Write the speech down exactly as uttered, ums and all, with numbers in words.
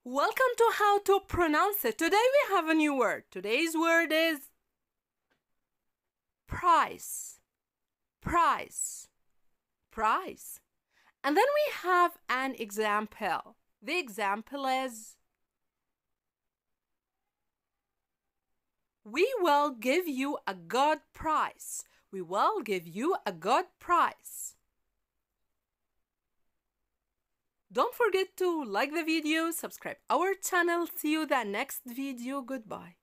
Welcome to How to Pronounce It. Today we have a new word. Today's word is price. Price. Price. And then we have an example. The example is, we will give you a good price. We will give you a good price. Don't forget to like the video, subscribe our channel. See you the next video. Goodbye.